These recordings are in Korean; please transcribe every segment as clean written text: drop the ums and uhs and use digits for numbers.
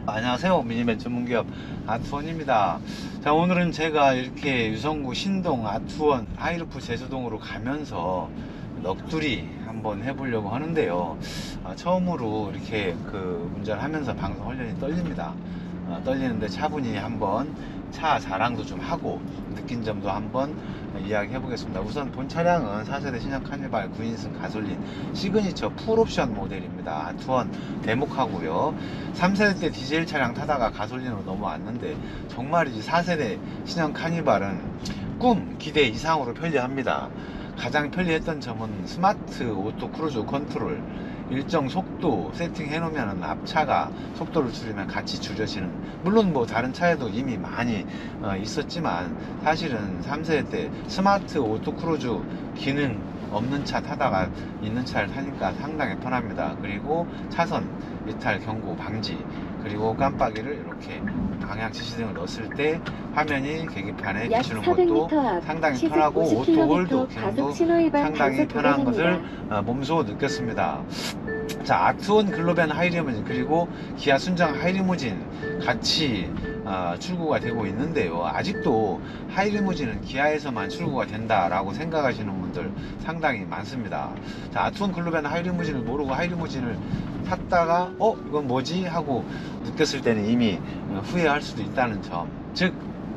안녕하세요. 미니맨 전문기업 아트원입니다. 자, 오늘은 제가 이렇게 유성구 신동 아트원 하이루프 제주동으로 가면서 넋두리 한번 해보려고 하는데요. 처음으로 이렇게 운전하면서 방송하려니 떨립니다. 떨리는데 차분히 한번 차 자랑도 좀 하고 느낀 점도 한번 이야기 해보겠습니다. 우선 본 차량은 4세대 신형 카니발 9인승 가솔린 시그니처 풀옵션 모델입니다. 아트원 대목하고요. 3세대 때 디젤 차량 타다가 가솔린으로 넘어왔는데 정말이지 4세대 신형 카니발은 꿈 기대 이상으로 편리합니다. 가장 편리했던 점은 스마트 오토 크루즈 컨트롤, 일정 속도 세팅해 놓으면 앞차가 속도를 줄이면 같이 줄여지는, 물론 뭐 다른 차에도 이미 많이 있었지만 사실은 3세대 때 스마트 오토 크루즈 기능 없는 차 타다가 있는 차를 타니까 상당히 편합니다. 그리고 차선 이탈 경고 방지, 그리고 깜빡이를 이렇게 방향 지시등을 넣었을 때 화면이 계기판에 비추는 것도 상당히 편하고, 오토홀드 기능도 상당히 편한 것을 몸소 느꼈습니다. 자, 아트원 글로벤 하이리무진 그리고 기아 순정 하이리무진 같이 출고가 되고 있는데요. 아직도 하이리무진은 기아에서만 출고가 된다라고 생각하시는 분들 상당히 많습니다. 자, 아트원 글로벤 하이리무진을 모르고 하이리무진을 탔다가 이건 뭐지 하고 느꼈을 때는 이미 후회할 수도 있다는 점. 즉,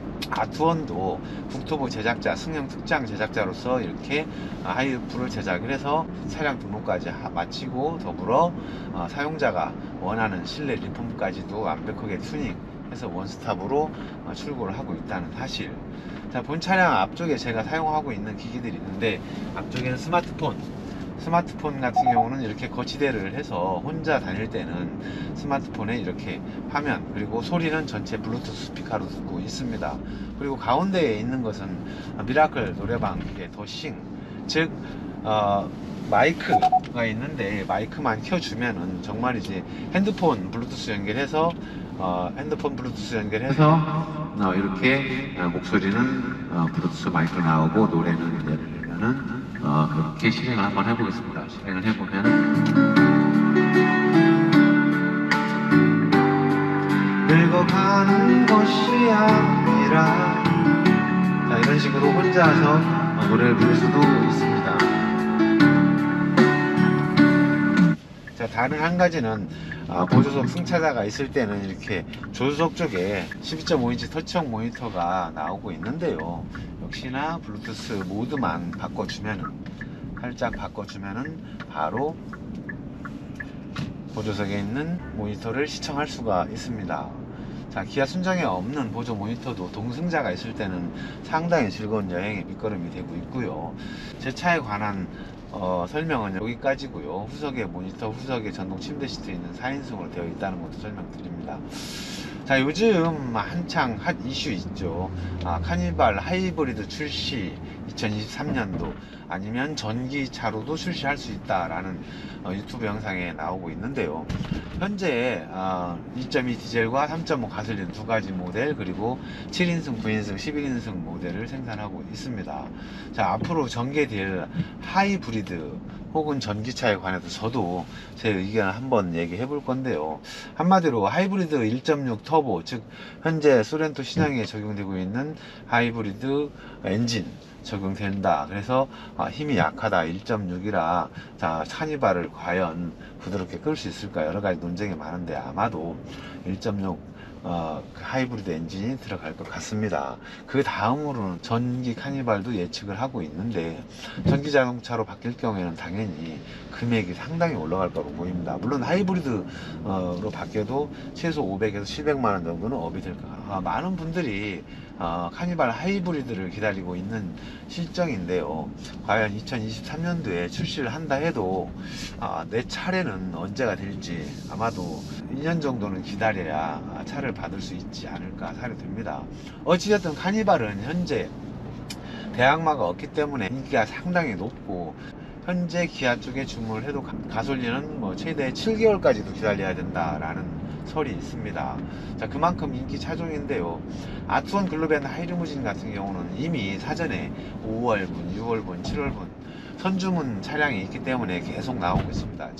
아트원도 국토부 제작자, 승용 특장 제작자로서 이렇게 하이루프를 제작을 해서 차량 등록까지 마치고, 더불어 사용자가 원하는 실내 리폼까지도 완벽하게 튜닝해서 원스톱으로 출고를 하고 있다는 사실. 자, 본 차량 앞쪽에 제가 사용하고 있는 기기들이 있는데, 앞쪽에는 스마트폰 같은 경우는 이렇게 거치대를 해서 혼자 다닐 때는 스마트폰에 이렇게 화면, 그리고 소리는 전체 블루투스 스피커로 듣고 있습니다. 그리고 가운데에 있는 것은 미라클 노래방 기계 더싱, 즉 마이크가 있는데, 마이크만 켜주면은 정말이지 핸드폰 블루투스 연결해서 이렇게 목소리는 블루투스 마이크로 나오고, 노래는 예를 들면은 이렇게 실행을 한번 해보겠습니다. 실행을 해보면 늙어가는 것이 아니라, 자, 이런 식으로 혼자서 노래를 부를 수도 있습니다. 자, 다른 한 가지는 보조석 승차자가 있을 때는 이렇게 조수석 쪽에 12.5인치 터치형 모니터가 나오고 있는데요. 역시나 블루투스 모드만 살짝 바꿔주면은 바로 보조석에 있는 모니터를 시청할 수가 있습니다. 자, 기아 순정에 없는 보조 모니터도 동승자가 있을 때는 상당히 즐거운 여행의 밑거름이 되고 있고요. 제 차에 관한 설명은 여기까지고요. 후석에 모니터, 후석에 전동 침대 시트 있는 4인승으로 되어 있다는 것도 설명드립니다. 자, 요즘 한창 핫 이슈 있죠. 카니발 하이브리드 출시 2023년도, 아니면 전기차로도 출시할 수 있다라는 유튜브 영상에 나오고 있는데요. 현재 2.2 디젤과 3.5 가솔린 두 가지 모델, 그리고 7인승, 9인승, 11인승 모델을 생산하고 있습니다. 자, 앞으로 전개될 하이브리드 혹은 전기차에 관해서 저도 제 의견을 한번 얘기해 볼 건데요. 한마디로 하이브리드 1.6 터보, 즉 현재 소렌토 신형에 적용되고 있는 하이브리드 엔진 적용된다. 그래서 힘이 약하다, 1.6이라 자, 카니발을 과연 부드럽게 끌 수 있을까, 여러 가지 논쟁이 많은데 아마도 1.6 하이브리드 엔진이 들어갈 것 같습니다. 그 다음으로는 전기 카니발도 예측을 하고 있는데, 전기 자동차로 바뀔 경우에는 당연히 금액이 상당히 올라갈 거로 보입니다. 물론 하이브리드로 바뀌어도 최소 500에서 700만원 정도는 업이 될 까. 많은 분들이 카니발 하이브리드를 기다리고 있는 실정인데요. 과연 2023년도에 출시를 한다 해도 내 차례는 언제가 될지 아마도 2년 정도는 기다려야 차를 받을 수 있지 않을까 사료됩니다. 어찌됐든 카니발은 현재 대항마가 없기 때문에 인기가 상당히 높고, 현재 기아 쪽에 주문을 해도 가솔린은 뭐 최대 7개월까지도 기다려야 된다라는 설이 있습니다. 자, 그만큼 인기 차종인데요. 아트원 글로벤 하이리무진 같은 경우는 이미 사전에 5월분, 6월분, 7월분 선주문 차량이 있기 때문에 계속 나오고 있습니다. 즉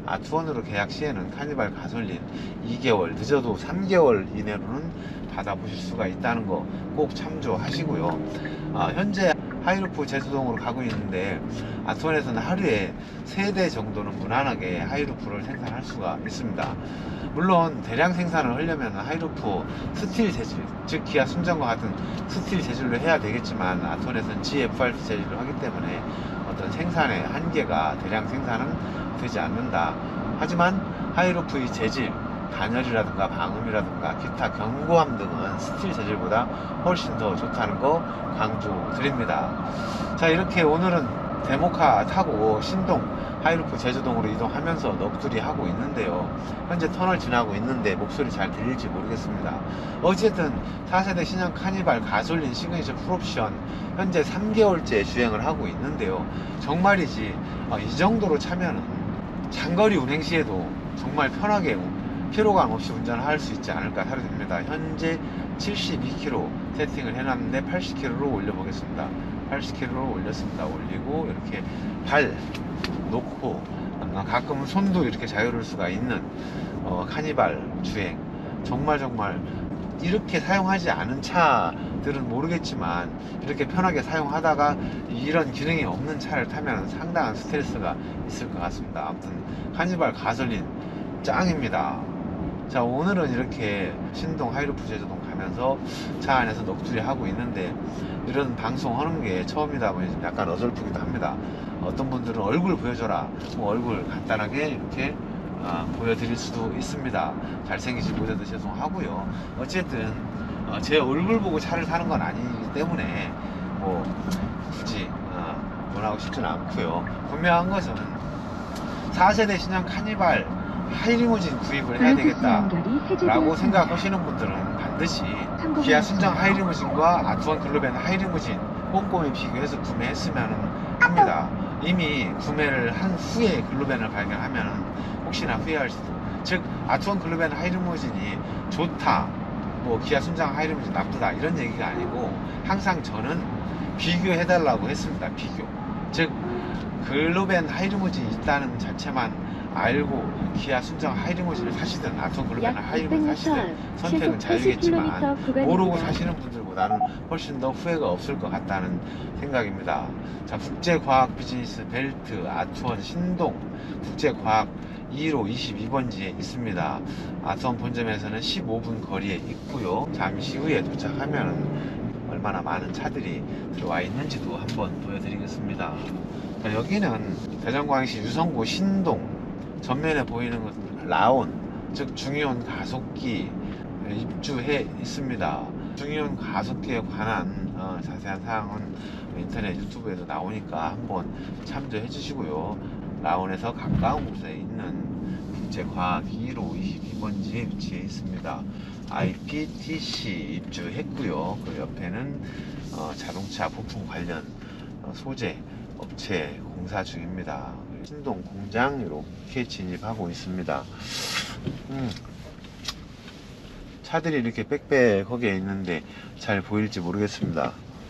아트원으로 계약 시에는 카니발 가솔린 2개월, 늦어도 3개월 이내로는 받아보실 수가 있다는 거 꼭 참조하시고요. 현재 하이루프 제주동으로 가고 있는데 아트원에서는 하루에 3대 정도는 무난하게 하이루프를 생산할 수가 있습니다. 물론 대량 생산을 하려면 하이루프 스틸 재질, 즉 기아 순정과 같은 스틸 재질로 해야 되겠지만 아트원에서는 GFRP 재질로 하기 때문에 어떤 생산의 한계가 대량 생산은 되지 않는다. 하지만 하이루프의 재질, 단열이라든가 방음이라든가 기타 견고함 등은 스틸 재질보다 훨씬 더 좋다는 거 강조드립니다. 자, 이렇게 오늘은 데모카 타고 신동 하이루프 제주동으로 이동하면서 넋두리 하고 있는데요. 현재 터널 지나고 있는데 목소리 잘 들릴지 모르겠습니다. 어쨌든 4세대 신형 카니발 가솔린 시그니처 풀옵션 현재 3개월째 주행을 하고 있는데요. 정말이지 이 정도로 차면은 장거리 운행 시에도 정말 편하게 피로감 없이 운전을 할 수 있지 않을까 생각됩니다. 현재 72km 세팅을 해놨는데 80km로 올려보겠습니다. 80km로 올렸습니다. 올리고 이렇게 발 놓고 가끔은 손도 이렇게 자유로울 수가 있는 카니발 주행, 정말 이렇게 사용하지 않은 차들은 모르겠지만 이렇게 편하게 사용하다가 이런 기능이 없는 차를 타면 상당한 스트레스가 있을 것 같습니다. 아무튼 카니발 가솔린 짱입니다. 자, 오늘은 이렇게 신동 하이루프 제주동 가면서 차 안에서 넋두리 하고 있는데 이런 방송 하는 게 처음이다 보니 좀 약간 어설프기도 합니다. 어떤 분들은 얼굴 보여줘라, 뭐 얼굴 간단하게 이렇게 보여드릴 수도 있습니다. 잘생기지 못해도 죄송하고요. 어쨌든 제 얼굴 보고 차를 사는 건 아니기 때문에 뭐 굳이 원하고 싶지는 않고요. 분명한 것은 4세대 신형 카니발 하이리무진 구입을 해야 되겠다 라고 생각하시는 분들은 반드시 기아 순정 하이리무진과 아트원 글로벤 하이리무진 꼼꼼히 비교해서 구매했으면 합니다. 이미 구매를 한 후에 글로벤을 발견하면 혹시나 후회할 수도, 즉 아트원 글로벤 하이리무진이 좋다, 뭐 기아 순정 하이리무진 나쁘다 이런 얘기가 아니고 항상 저는 비교해달라고 했습니다. 비교, 즉 글로벤 하이리무진이 있다는 자체만 알고 기아 순정 하이리무진을 사시든 아트원 글로벤 하이리무진 사시든 선택은 자유겠지만 모르고 사시는 분들보다는 훨씬 더 후회가 없을 것 같다는 생각입니다. 자, 국제과학 비즈니스 벨트 아트원 신동 국제과학 2로 22번지에 있습니다. 아트원 본점에서는 15분 거리에 있고요. 잠시 후에 도착하면 얼마나 많은 차들이 들어와 있는지도 한번 보여드리겠습니다. 자, 여기는 대전광역시 유성구 신동 전면에 보이는 것은 라온, 즉 중이온 가속기 입주해 있습니다. 중이온 가속기에 관한 자세한 사항은 인터넷 유튜브에도 나오니까 한번 참조해 주시고요. 라온에서 가까운 곳에 있는 국제과학 2로 22번지에 위치해 있습니다. IPTC 입주했고요. 그 옆에는 자동차 부품 관련 소재 업체 공사 중입니다. 신동 공장 이렇게 진입하고 있습니다. 차들이 이렇게 빽빽하게 있는데 잘 보일지 모르겠습니다.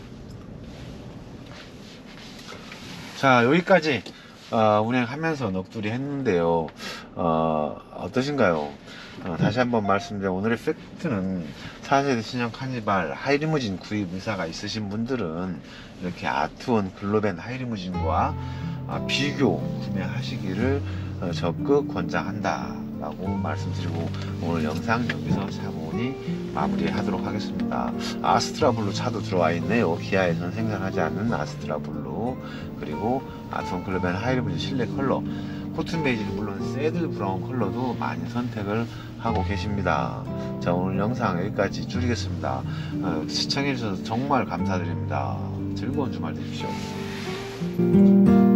자, 여기까지 운행하면서 넋두리 했는데요. 어떠신가요? 다시 한번 말씀드려, 오늘의 팩트는 4세대 신형 카니발 하이리무진 구입 의사가 있으신 분들은 이렇게 아트원 글로벤 하이리무진과 비교 구매하시기를 적극 권장한다 라고 말씀드리고 오늘 영상 여기서 차분히 마무리하도록 하겠습니다. 아스트라 블루 차도 들어와 있네요. 기아에서는 생산하지 않는 아스트라 블루, 그리고 아트원 글로벤 하이리무진 실내 컬러 코튼 베이지, 물론 새들 브라운 컬러도 많이 선택을 하고 계십니다. 자, 오늘 영상 여기까지 줄이겠습니다. 시청해주셔서 정말 감사드립니다. 즐거운 주말 되십시오.